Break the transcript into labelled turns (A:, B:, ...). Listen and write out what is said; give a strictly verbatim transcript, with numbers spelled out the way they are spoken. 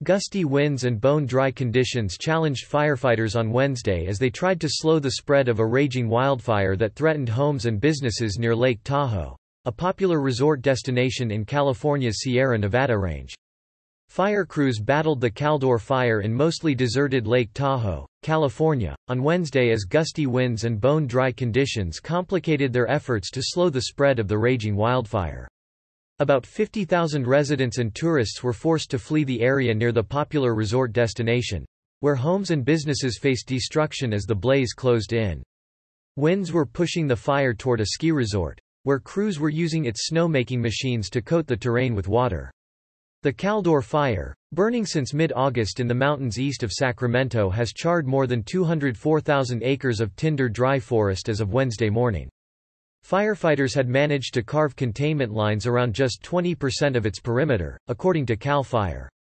A: Gusty winds and bone-dry conditions challenged firefighters on Wednesday as they tried to slow the spread of a raging wildfire that threatened homes and businesses near Lake Tahoe, a popular resort destination in California's Sierra Nevada range. Fire crews battled the Caldor fire in mostly deserted Lake Tahoe, California, on Wednesday as gusty winds and bone-dry conditions complicated their efforts to slow the spread of the raging wildfire. About fifty thousand residents and tourists were forced to flee the area near the popular resort destination, where homes and businesses faced destruction as the blaze closed in. Winds were pushing the fire toward a ski resort, where crews were using its snowmaking machines to coat the terrain with water. The Caldor fire, burning since mid-August in the mountains east of Sacramento, has charred more than two hundred four thousand acres of tinder dry forest as of Wednesday morning. Firefighters had managed to carve containment lines around just twenty percent of its perimeter, according to Cal Fire.